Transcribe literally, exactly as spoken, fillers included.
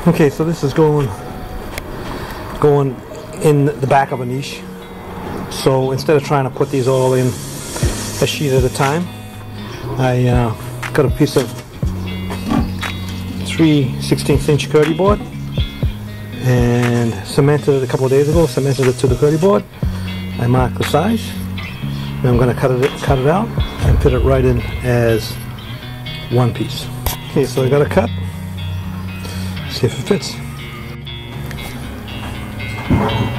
Okay, so this is going going in the back of a niche. So instead of trying to put these all in a sheet at a time, I uh, got a piece of three sixteenth inch curdy board and cemented it a couple of days ago, cemented it to the curdy board. I marked the size, and I'm going to cut it, cut it out and put it right in as one piece. Okay, so I got a cut. See if it fits.